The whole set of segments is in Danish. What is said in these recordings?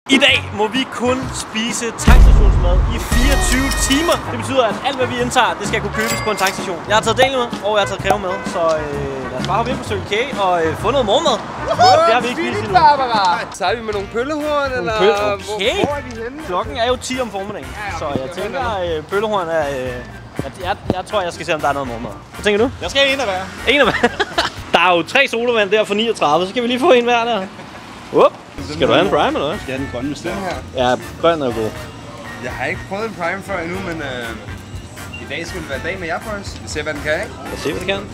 I dag må vi kun spise tankstationsmad i 24 timer. Det betyder, at alt hvad vi indtager, det skal kunne købes på en tankstation. Jeg har taget Daniel med, og jeg har taget Kræve med. Så lad os bare hoppe ind på Circle K og få noget morgenmad. Det har vi ikke spist endnu. Så er vi med nogle pøllehorn, eller okay. Hvor er vi henne? Klokken er jo 10 om formiddagen, så jeg tænker, pøllehorn er... Jeg tror, jeg skal se, om der er noget morgenmad. Hvad tænker du? Jeg skal have en af hver. En af hver? Der er jo 3 sodavand der for 39, så kan vi lige få en hver der. Skal du have en prime eller hvad? Skal jeg have den grønne med den her? Ja, grøn er god. Jeg har ikke prøvet en prime før endnu, men i dag skal det være dag med jer, boys. Vi ser, hvad den kan, ikke? Lad os se, hvad den kan.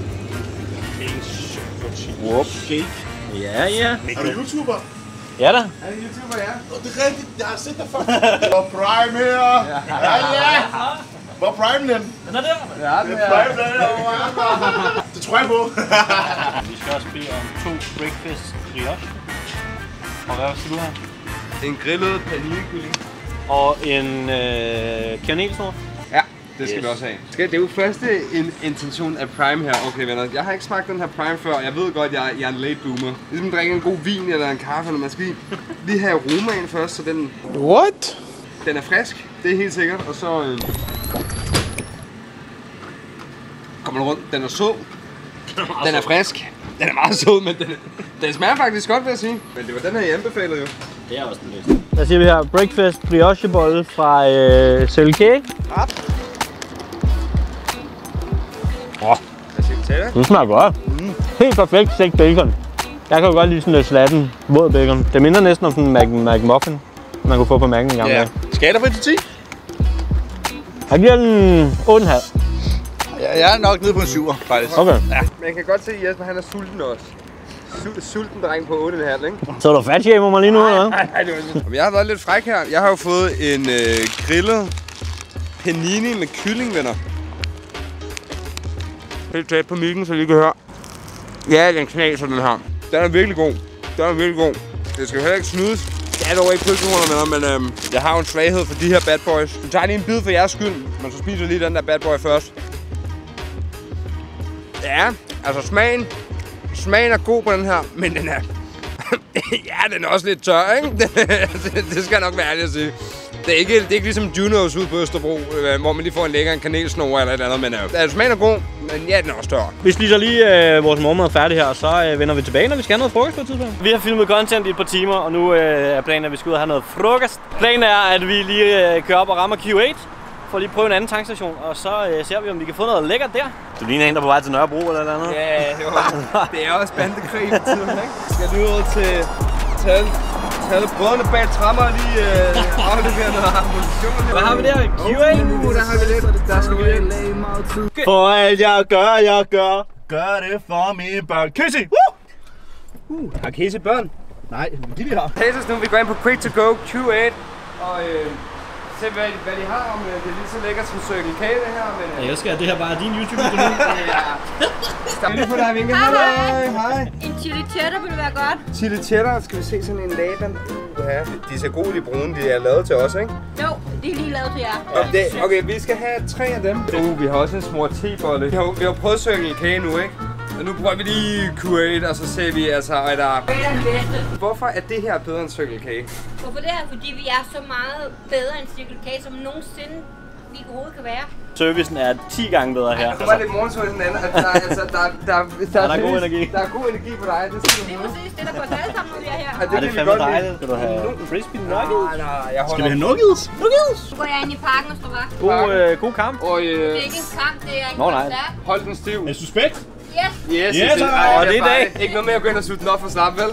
Okay. Ja, ja. Er du YouTuber? Ja da. Er det YouTuber, ja? Det er rigtigt, jeg har set dig før. Hvor prime her. Ja. Hvor prime den? Den er der. Ja, det er prime den. Det tror jeg på. Vi skal også bede om 2 breakfast brioche. Og hvad skal du have? En grillet panikylling. Og en kanelsnor. Ja, det skal vi også have. Det er jo første intention af prime her. Okay venner, jeg har ikke smagt den her prime før. Jeg ved godt, jeg er en late boomer. Ligesom drikke en god vin eller en kaffe, eller man skal lige have aromaen først, så den... What? Den er frisk, det er helt sikkert. Og så... kommer den rundt. Den er sød. Den er frisk. Den er meget sød, men den smager faktisk godt, vil jeg sige. Men det var den her, jeg anbefalede jo. Det er også den bedste. Hvad siger vi her? Breakfast briochebolle fra Circle K. Hvad siger vi til det? Den smager godt. Helt perfekt stegt bacon. Jeg kan jo godt lide sådan lidt slatten, våd bacon. Det minder næsten om sådan en McMuffin, man kunne få på Mac'en i gamle dage. Skal jeg da fra 10? Jeg giver den 8,5. Jeg er nok nede på en 7'er, faktisk. Okay. Ja. Man kan godt se, at Jesper han er sulten også. Sulten dreng på 8,5, ikke? Så er du fatshamer mig lige nu, eller hvad? Nej, det var ikke. Jeg har været lidt fræk her. Jeg har jo fået en grillet panini med kylling, venner. Helt tæt på mikken, så I kan høre. Ja, den knaser den her. Den er virkelig god. Den er virkelig god. Det skal heller ikke snydes. Jeg er dog ikke pølsehorner med dig, men jeg har jo en svaghed for de her bad boys. Du tager lige en bid for jeres skyld, men så spiser lige den der bad boy først. Ja, altså smagen er god på den her, men den er... ja, den er også lidt tør, ikke? det skal nok være ærligt at sige. Det er ikke ligesom Junos ude på Østerbro, hvor man lige får en lækker kanelsnor eller et andet, men smagen er god, men ja, den er også tør. Vi spiser lige vores morgenmad færdig her, og så vender vi tilbage, når vi skal have noget frokost på et tidspunkt. Vi har filmet content i et par timer, og nu er planen, at vi skal ud og have noget frokost. Planen er, at vi lige kører op og rammer Q8, for lige prøve en anden tankstation, og så ser vi, om vi kan få noget lækkert der. Du ligner en, der er på vej til Nørrebro eller noget. Ja, jo. Det er også bandekrig i tiden, ikke? Skal lige ud til tage brødrene bag trammer og lige aflevere noget ammunition. Hvad har vi der? Q8? Der har vi lidt. Der skal vi ind. For alt jeg gør det for mine børn. Casey! Har Casey børn? Nej, de vi har. Status nu, vi går ind på Quick to Go Q8 og se hvad de har om. Det er lige så lækkert som Circle K det her, men... Jeg elsker, at det her bare er din YouTube-video. Skal vi lige få dig, Vinke? Hej. En chili cheddar ville være godt. Chili cheddar, skal vi se sådan en laban? Ja, de er så gode, de brune, de er lavet til os, ikke? Jo, de er lige lavet til jer. Okay, vi skal have 3 af dem. Vi har også en smurt te-bolle. Vi har prøvet Circle K nu, ikke? Og nu prøver vi lige Q8, og så ser vi altså, at der... Q8 er den bedste. Hvorfor er det her bedre end Circle K? Hvorfor det her? Fordi vi er så meget bedre end Circle K, som nogensinde vi overhovedet kan være. Servicen er 10 gange bedre her. Det var lidt morgensøg den anden, at der er god energi. Der er god energi på dig, det siger du. Det er præcis det, der går os alle sammen, når vi er her. Er det fandme dejligt? Skal du have frisbee nuggets? Nej, jeg holder... Skal vi have nuggets? Nuggets! Nu går jeg ind i parken og står vagt. God kamp. Og, Det er ikke en kamp, det er en koncert. Hold den stiv. Er det suspekt? Yes. Yes, og det er i dag. Ikke noget med at gå ind og sutte den op for snap, vel?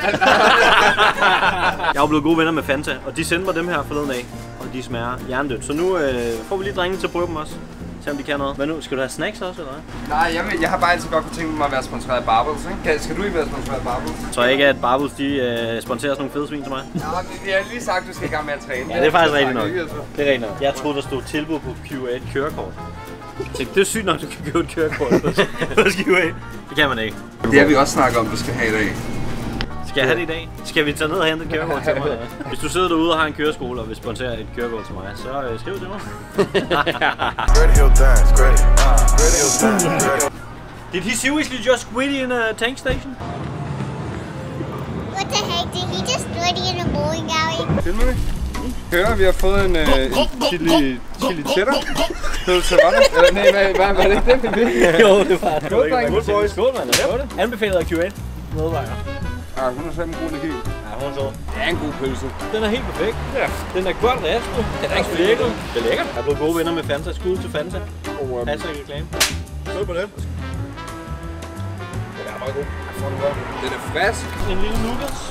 Jeg er blevet gode venner med Fanta, og de sendte mig dem her forleden af. Og de smager hjernedødt. Så nu får vi lige drengene til at prøve dem også. Se om de kan noget. Hvad nu? Skal du have snacks også, eller hvad? Nej, jeg har bare altid godt kunne tænke mig at være sponsoreret af Barbels, ikke? Skal du ikke være sponsoreret af Barbels? Jeg tror ikke, at Barbels de sponsorerer sådan nogle fede svin til mig. Ja, jeg har lige sagt, at du skal i gang med at træne. Ja, det er faktisk rigtigt nok. Det er rigtigt nok. Jeg troede, der stod tilbud på Q8 kørekort. Det er sygt nok, du kan købe et kørekort på Q8. Det kan man ikke. Det har vi også snakket om, du skal have i dag. Skal jeg have det i dag? Skal vi tage ned og hente et kørekort til mig? Hvis du sidder derude og har en køreskole og vil sponsere et kørekort til mig, så skriv til mig. Did he seriously just quit in a tank station? What the heck? Did he just throw it in a bowling alley? Filmer vi? Hører, vi har fået en chili cheddar. Pølse, var det? Eller nej, var det ikke den, vi fik? Jo, det var det. Skål, drenge. Skål, mand. Skål. Anbefalet af Q8. Medvejer. Ja, hun har sammen god energi. Ja, hun er sød. Det er en god pølse. Den er helt perfekt. Ja. Den er godt raspet. Den er ikke for lækker. Det er lækkert. Jeg er blevet gode venner med Fanta. Skud til Fanta. Passer ikke reklame. Skål på det. Den er meget god. Den er frisk. En lille noodles.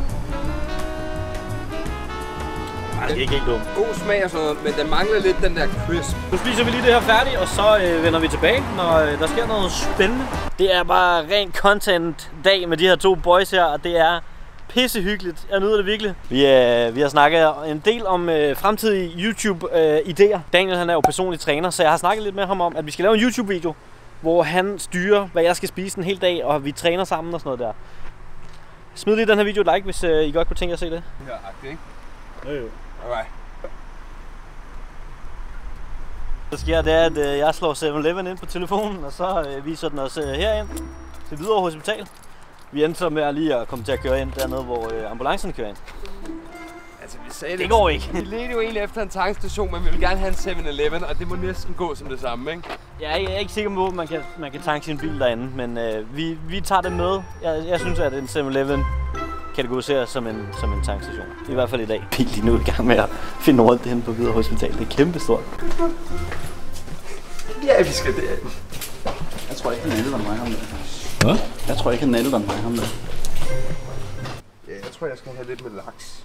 Det er ikke helt dumt. God smag og sådan noget, men den mangler lidt den der crisp. Nu spiser vi lige det her færdigt, og så vender vi tilbage, når der sker noget spændende. Det er bare ren content-dag med de her to boys her, og det er pissehyggeligt. Jeg nyder det virkelig. Vi har snakket en del om fremtidige YouTube-idéer. Daniel han er jo personlig træner, så jeg har snakket lidt med ham om, at vi skal lave en YouTube-video, hvor han styrer, hvad jeg skal spise en hel dag, og vi træner sammen og sådan noget der. Smid lige den her video et like, hvis I godt kunne tænke jer at se det. Ja, agtigt, ikke? Jo. Okay. Det der sker, det er, at jeg slår 7-Eleven ind på telefonen, og så viser den os herind til Hvidovre Hospital. Vi endte så med lige at komme til at køre ind dernede, hvor ambulancen kører ind. Altså, vi sagde Det går ikke. Vi ledte jo egentlig efter en tankstation, men vi vil gerne have en 7-Eleven, og det må næsten gå som det samme, ikke? Jeg er ikke sikker på, at man kan tanke sin bil derinde, men vi tager det med. Jeg synes, at en 7-Eleven kategoriseres som en tankstation. I hvert fald i dag. Pil lige nu i gang med at finde rundt henne på Hvidovre Hospital. Det er kæmpestort. Ja, vi skal det. Jeg tror ikke, han nattede om mig ham der. Hvad? Jeg tror ikke, han nattede om mig ham der. Ja, jeg tror, jeg skal have lidt med laks.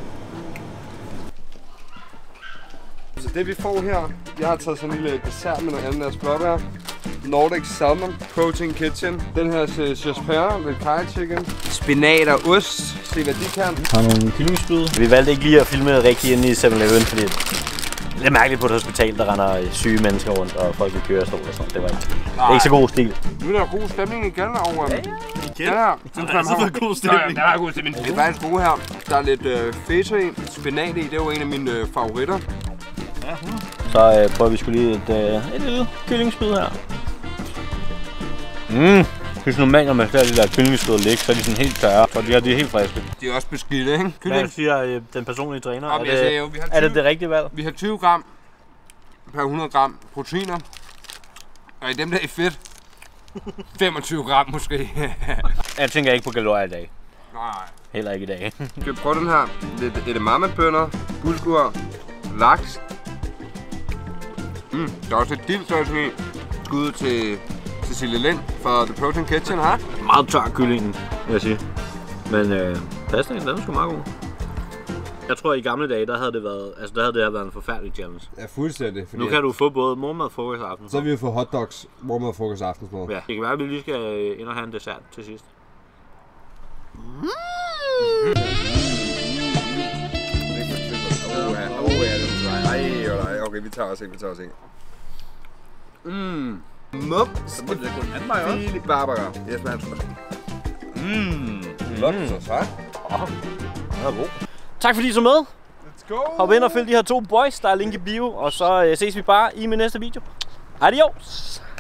Så det vi får her, jeg har taget sådan en lille dessert med noget andet af blåbær. Nordic Salmon Protein Kitchen. Den her Jasper med Kai Chicken. Spinat og ost. Se hvad de kan. Har nogle kyllingespyd. Vi valgte ikke lige at filme rigtigt inde i 7-Eleven, fordi det er mærkeligt på et hospital, der render syge mennesker rundt, og folk vil køre stol og sådan. Det er ikke så god stil. Nu er der god stemning igen over. Ja. Den her. Den har altid været god stemning. Der er god stemning. Det er faktisk gode her. Der er lidt feta i. Spinat i. Det er jo en af mine favoritter. Ja. Så prøver vi sgu lige et lille kyllingespyd her. Hvis normalt, når man ser de der kyllingespyd ligge, så er de sådan helt tørre, for de er helt friske. De er også beskidte, ikke? Hvad siger den personlige træner? Er det rigtige valg? Vi har 20 gram per 100 gram proteiner. Og i dem der er fedt, 25 gram måske. Jeg tænker ikke på kalorier i dag. Nej. Heller ikke i dag. Skal vi prøve den her? Lidt edamamebønner, bulgur, laks. Der er også lidt dildtøjsen i. Skud til Cecilie Lind fra The Protein Kitchen, her. Meget tør kyllingen, vil jeg sige. Men pastaen, den er sgu meget god. Jeg tror, i gamle dage, der havde det været en forfærdelig challenge. Ja, fuldstændig. Nu kan du få både morgenmad, frokost og aftensmad. Så har vi jo fået hotdogs, morgenmad, frokost og aftensmad. Ja, det kan være, at vi lige skal ind og have en dessert til sidst. Okay, vi tager os en. Mum. Så må det gå den anden vej også. Fili Barbara. Jeg smager det. Flot, så sejt. Den er god. Tak fordi I så med. Let's go. Hop ind og følg de her to boys, der er link i bio. Og så ses vi bare i min næste video. Adios!